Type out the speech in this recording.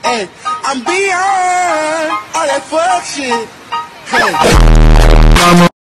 Hey, I'm beyond all that fuck shit. Hey.